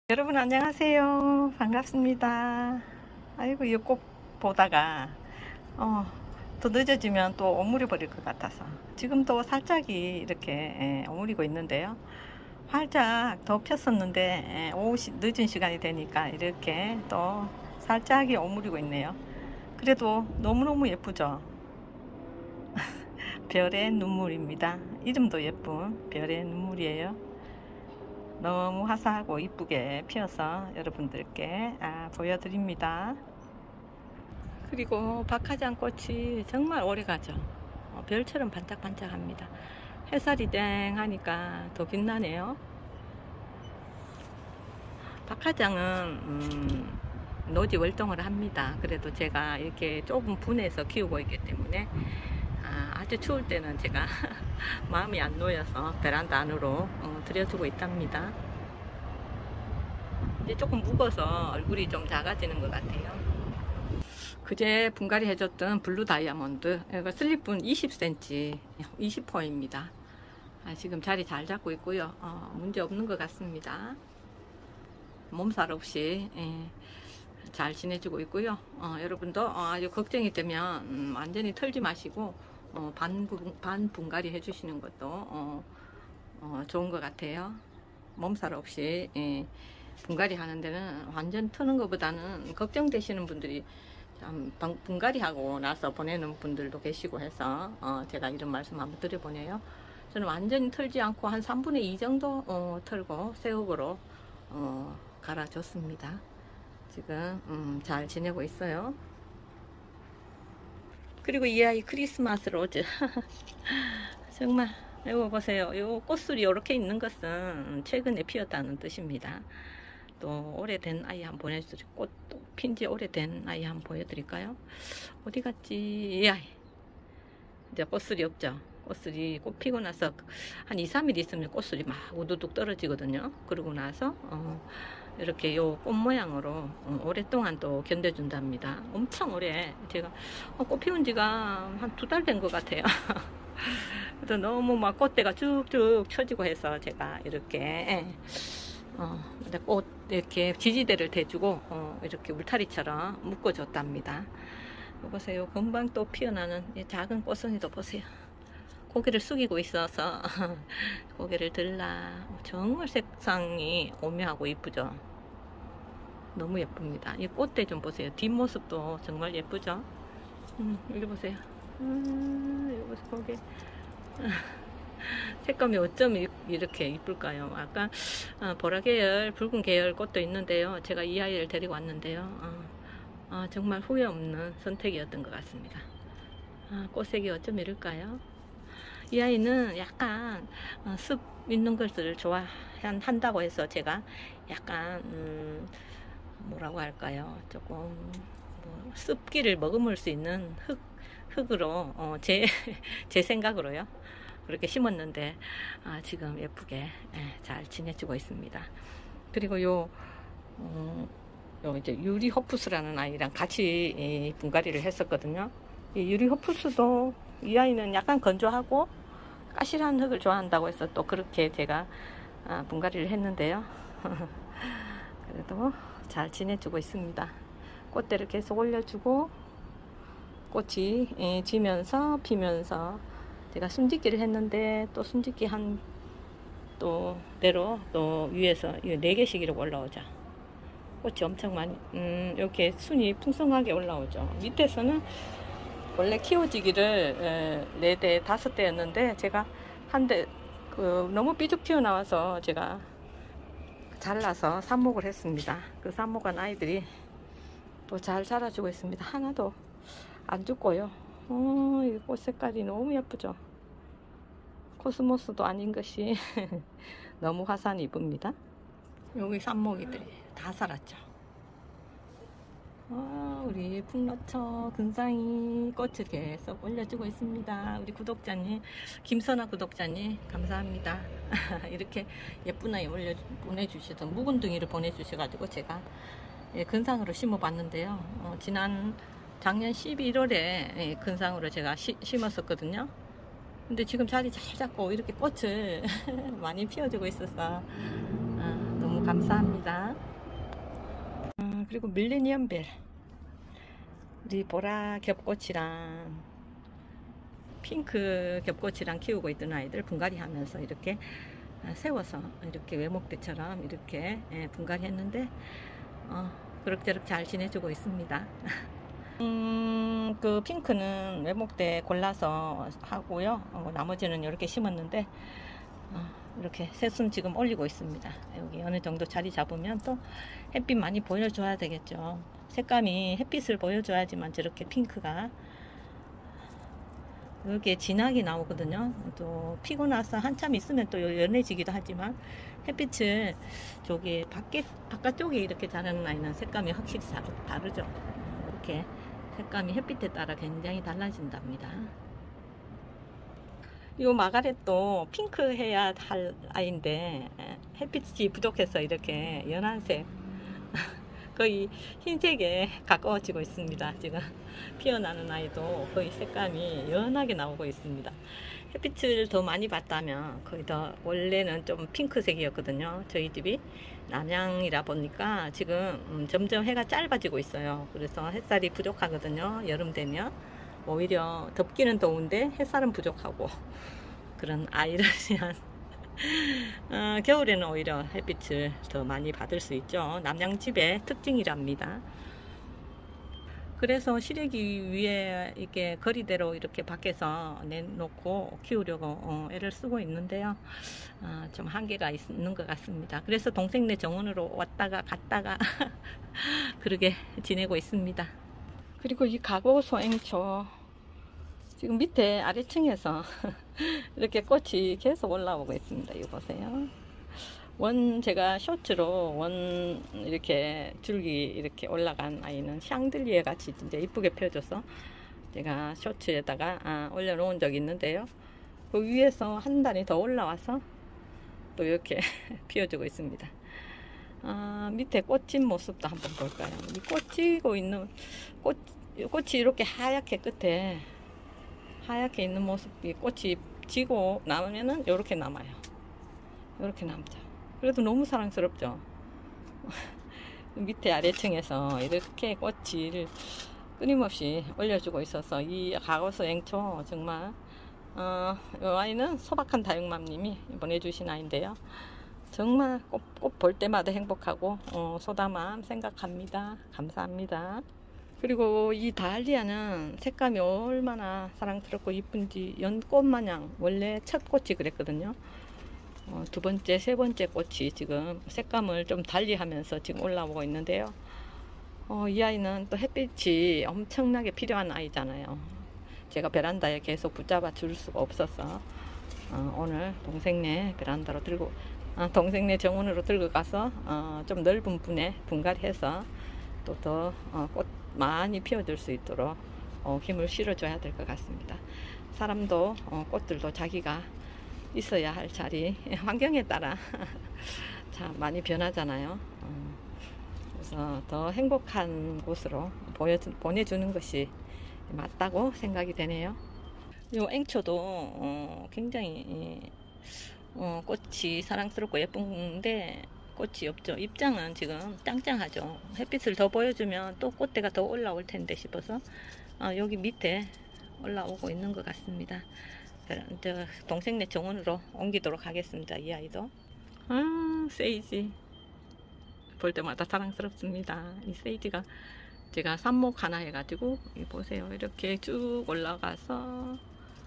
여러분 안녕하세요. 반갑습니다. 아이고 이 꽃 보다가 더 늦어지면 또 오므려 버릴 것 같아서 지금도 살짝이 이렇게 오므리고 있는데요. 활짝 더 폈었는데 오후 늦은 시간이 되니까 이렇게 또 살짝이 오므리고 있네요. 그래도 너무너무 예쁘죠. 별의 눈물입니다. 이름도 예쁜 별의 눈물이에요. 너무 화사하고 이쁘게 피어서 여러분들께 보여드립니다. 그리고 박하장 꽃이 정말 오래 가죠. 별처럼 반짝반짝합니다. 햇살이 땡 하니까 더 빛나네요. 박하장은 노지 월동을 합니다. 그래도 제가 이렇게 좁은 분에서 키우고 있기 때문에 아주 추울 때는 제가 마음이 안 놓여서 베란다 안으로 들여주고 있답니다. 이제 조금 묵어서 얼굴이 좀 작아지는 것 같아요. 그제 분갈이 해줬던 블루 다이아몬드, 이거 슬립분 20cm 20호입니다. 지금 자리 잘 잡고 있고요. 문제 없는 것 같습니다. 몸살 없이 잘 지내주고 있고요. 여러분도 아주 걱정이 되면 완전히 털지 마시고 반 분갈이 해주시는 것도 좋은 것 같아요. 몸살 없이 분갈이 하는 데는 완전 트는 것보다는 걱정되시는 분들이 참 분갈이 하고 나서 보내는 분들도 계시고 해서 제가 이런 말씀 한번 드려보네요. 저는 완전히 털지 않고 한 3분의 2 정도 털고 새우으로 갈아줬습니다. 지금 잘 지내고 있어요. 그리고 이 아이 크리스마스 로즈 정말 이거 보세요. 이 꽃술이 이렇게 있는 것은 최근에 피었다는 뜻입니다. 또 오래된 아이 한번 보내드릴까요? 꽃도 핀지 오래된 아이 한번 보여드릴까요? 어디 갔지? 이 아이 이제 꽃술이 없죠. 꽃술이 꽃 피고 나서 한 2-3일 있으면 꽃술이 막 우두둑 떨어지거든요. 그러고 나서 이렇게 요 꽃 모양으로 오랫동안 또 견뎌준답니다. 엄청 오래 제가 꽃 피운 지가 한 2달 된 것 같아요. 그래서 너무 막 꽃대가 쭉쭉 쳐지고 해서 제가 이렇게 꽃 이렇게 지지대를 대주고 이렇게 울타리처럼 묶어줬답니다. 보세요. 금방 또 피어나는 이 작은 꽃송이도 보세요. 고개를 숙이고 있어서 고개를 들라. 정말 색상이 오묘하고 이쁘죠. 너무 예쁩니다. 이 꽃대 좀 보세요. 뒷모습도 정말 예쁘죠. 여기 보세요. 여기 보세요. 고개. 색감이 어쩜 이렇게 이쁠까요? 아까 보라 계열, 붉은 계열 꽃도 있는데요. 제가 이 아이를 데리고 왔는데요. 정말 후회 없는 선택이었던 것 같습니다. 꽃색이 어쩜 이럴까요? 이 아이는 약간 습 있는 것을 좋아한다고 해서 제가 약간 뭐라고 할까요? 조금 습기를 머금을 수 있는 흙으로 제 생각으로요. 그렇게 심었는데 지금 예쁘게 잘 지내주고 있습니다. 그리고 요 이제 유리호푸스라는 아이랑 같이 분갈이를 했었거든요. 이 유리호푸스도 이 아이는 약간 건조하고 까실한 흙을 좋아한다고 해서 또 그렇게 제가 분갈이를 했는데요. 그래도 잘 지내주고 있습니다. 꽃대를 계속 올려주고 꽃이 지면서 피면서 제가 숨짓기를 했는데 또 숨짓기 한 또 대로 또 위에서 4개씩 이렇게 올라오죠. 꽃이 엄청 많이 이렇게 순이 풍성하게 올라오죠. 밑에서는 원래 키워지기를 4대 5대였는데 제가 한 대 너무 삐죽 튀어나와서 제가 잘라서 삽목을 했습니다. 그 삽목한 아이들이 또 잘 자라주고 있습니다. 하나도 안 죽고요. 이 꽃 색깔이 너무 예쁘죠. 코스모스도 아닌 것이 너무 화사한 이쁩니다. 여기 삽목이들이 다 살았죠. 우리 풍노초 근상이 꽃을 계속 올려주고 있습니다. 우리 구독자님, 김선아 구독자님 감사합니다. 이렇게 예쁜 아이 보내주셔서 묵은둥이를 보내주셔가지고 제가 근상으로 심어봤는데요. 작년 11월에 근상으로 제가 심었었거든요. 근데 지금 자리 잘 잡고 이렇게 꽃을 많이 피워주고 있어서 너무 감사합니다. 그리고 밀레니엄벨, 우리 보라 겹꽃이랑 핑크 겹꽃이랑 키우고 있던 아이들 분갈이 하면서 이렇게 세워서 이렇게 외목대처럼 이렇게 분갈이 했는데 그럭저럭 잘 지내주고 있습니다. 그 핑크는 외목대 골라서 하고요. 나머지는 이렇게 심었는데 이렇게 새순 지금 올리고 있습니다. 여기 어느 정도 자리 잡으면 또 햇빛 많이 보여줘야 되겠죠. 색감이 햇빛을 보여줘야지만 저렇게 핑크가 이렇게 진하게 나오거든요. 또 피고 나서 한참 있으면 또 연해지기도 하지만 햇빛을 저기 바깥쪽에 이렇게 자라는 아이는 색감이 확실히 다르죠. 이렇게 색감이 햇빛에 따라 굉장히 달라진답니다. 이 마가렛도 핑크 해야 할 아이인데 햇빛이 부족해서 이렇게 연한색 거의 흰색에 가까워지고 있습니다. 지금 피어나는 아이도 거의 색감이 연하게 나오고 있습니다. 햇빛을 더 많이 받다면 거의 더 원래는 좀 핑크색이었거든요. 저희 집이 남양이라 보니까 지금 점점 해가 짧아지고 있어요. 그래서 햇살이 부족하거든요. 여름 되면 오히려 덥기는 더운데 햇살은 부족하고 그런 아이러니한 겨울에는 오히려 햇빛을 더 많이 받을 수 있죠. 남양집의 특징이랍니다. 그래서 시래기 위에 이렇게 거리대로 이렇게 밖에서 내놓고 키우려고 애를 쓰고 있는데요. 좀 한계가 있는 것 같습니다. 그래서 동생네 정원으로 왔다가 갔다가 그러게 지내고 있습니다. 그리고 이 가고 소행초 지금 밑에 아래층에서 이렇게 꽃이 계속 올라오고 있습니다. 이거 보세요. 제가 쇼츠로 이렇게 줄기 이렇게 올라간 아이는 샹들리에 같이 진짜 이쁘게 펴줘서 제가 쇼츠에다가 올려놓은 적이 있는데요. 그 위에서 한 단이 더 올라와서 또 이렇게 피워주고 있습니다. 밑에 꽃진 모습도 한번 볼까요? 이 꽃지고 있는 꽃이 이렇게 하얗게 끝에 하얗게 있는 모습이 꽃이 지고 남으면은 이렇게 남아요. 이렇게 남죠. 그래도 너무 사랑스럽죠. 밑에 아래층에서 이렇게 꽃을 끊임없이 올려주고 있어서 이 가고서 앵초 정말 이 아이는 소박한 다육맘님이 보내주신 아이인데요. 정말 꽃 볼 때마다 행복하고 소다맘 생각합니다. 감사합니다. 그리고 이 다알리아는 색감이 얼마나 사랑스럽고 이쁜지 연꽃 마냥 원래 첫 꽃이 그랬거든요. 두 번째, 세 번째 꽃이 지금 색감을 좀 달리 하면서 지금 올라오고 있는데요. 이 아이는 또 햇빛이 엄청나게 필요한 아이잖아요. 제가 베란다에 계속 붙잡아 줄 수가 없어서 오늘 동생네 베란다로 동생네 정원으로 들고 가서 좀 넓은 분에 분갈이해서 또 더 꽃 많이 피워줄 수 있도록 힘을 실어줘야 될 것 같습니다. 사람도 꽃들도 자기가 있어야 할 자리, 환경에 따라 참 많이 변하잖아요. 그래서 더 행복한 곳으로 보내주는 것이 맞다고 생각이 되네요. 이 앵초도 굉장히 꽃이 사랑스럽고 예쁜데 꽃이 없죠. 입장은 지금 짱짱하죠. 햇빛을 더 보여주면 또 꽃대가 더 올라올 텐데 싶어서 여기 밑에 올라오고 있는 것 같습니다. 동생네 정원으로 옮기도록 하겠습니다. 이 아이도 세이지 볼 때마다 사랑스럽습니다. 이 세이지가 제가 삽목 하나 해가지고 보세요. 이렇게 쭉 올라가서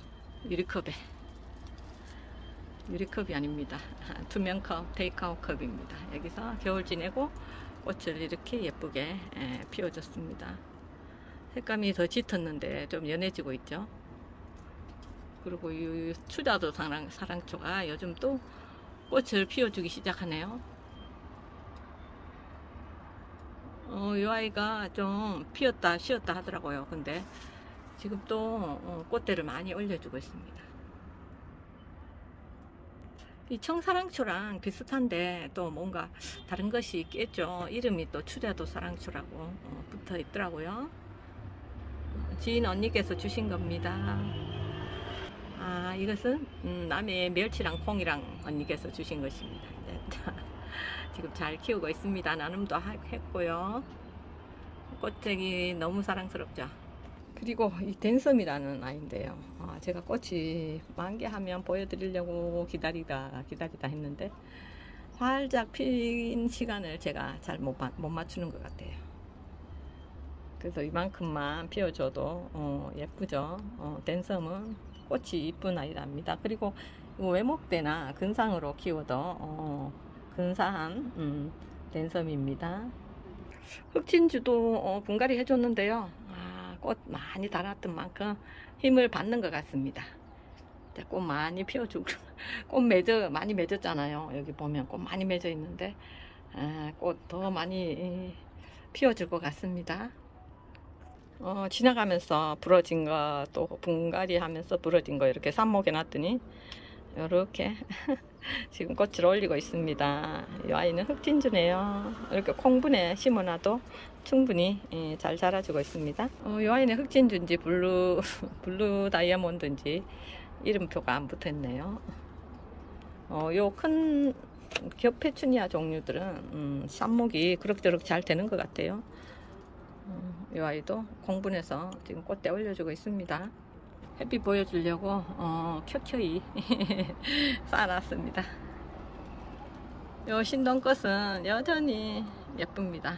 유리컵이 아닙니다. 투명컵, 테이크아웃 컵입니다. 여기서 겨울 지내고 꽃을 이렇게 예쁘게 피워줬습니다. 색감이 더 짙었는데 좀 연해지고 있죠. 그리고 이 추자도 사랑초가 요즘 또 꽃을 피워주기 시작하네요. 이 아이가 좀 피었다 쉬었다 하더라고요. 근데 지금 또 꽃대를 많이 올려주고 있습니다. 이 청사랑초랑 비슷한데 또 뭔가 다른 것이 있겠죠. 이름이 또 추자도 사랑초라고 붙어 있더라고요. 지인 언니께서 주신 겁니다. 이것은 남해 멸치랑 콩이랑 언니께서 주신 것입니다. 지금 잘 키우고 있습니다. 나눔도 했고요. 꽃쟁이 너무 사랑스럽죠. 그리고 이 댄섬이라는 아이인데요. 제가 꽃이 만개하면 보여드리려고 기다리다 했는데 활짝 핀 시간을 제가 잘 못 맞추는 것 같아요. 그래서 이만큼만 피워줘도 예쁘죠. 댄섬은 꽃이 이쁜 아이랍니다. 그리고 외목대나 근상으로 키워도 근사한 댄섬입니다. 흑진주도 분갈이 해줬는데요. 꽃 많이 달았던 만큼 힘을 받는 것 같습니다. 꽃 많이 피워주고 꽃 많이 맺었잖아요. 여기 보면 꽃 많이 맺어 있는데 꽃 더 많이 피워줄 것 같습니다. 지나가면서 부러진 거, 또 분갈이 하면서 부러진 거 이렇게 삽목해 놨더니 이렇게 지금 꽃을 올리고 있습니다. 이 아이는 흑진주네요. 이렇게 콩분에 심어놔도 충분히 잘 자라주고 있습니다. 이 아이는 흑진주인지 블루 다이아몬드인지 이름표가 안 붙어있네요. 요 큰 겹페추니아 종류들은 삽목이 그럭저럭 잘 되는 것 같아요. 이 아이도 콩분해서 지금 꽃대 올려주고 있습니다. 햇빛 보여주려고 켜켜이 쌓아놨습니다. 요 신동꽃은 여전히 예쁩니다.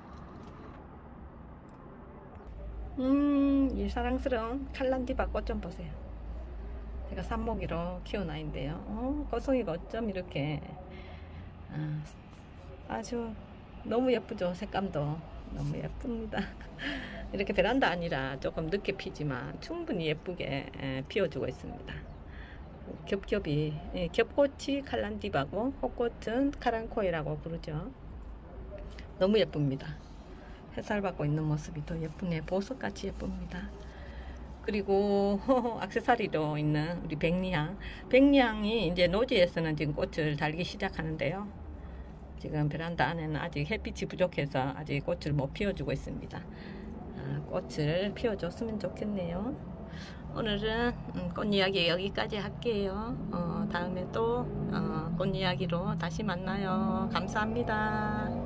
이 사랑스러운 칼란디바 꽃 좀 보세요. 제가 삽목이로 키운 아이인데요. 꽃송이가 어쩜 이렇게 아주 너무 예쁘죠. 색감도 너무 예쁩니다. 이렇게 베란다 아니라 조금 늦게 피지만 충분히 예쁘게 피워주고 있습니다. 겹꽃이 칼란디바고 꽃꽃은 카란코이라고 부르죠. 너무 예쁩니다. 햇살 받고 있는 모습이 더 예쁘네. 보석같이 예쁩니다. 그리고 액세서리로 있는 우리 백리향이 이제 노지에서는 지금 꽃을 달기 시작하는데요. 지금 베란다 안에는 아직 햇빛이 부족해서 아직 꽃을 못 피워주고 있습니다. 꽃을 피워줬으면 좋겠네요. 오늘은 꽃 이야기 여기까지 할게요. 다음에 또 꽃 이야기로 다시 만나요. 감사합니다.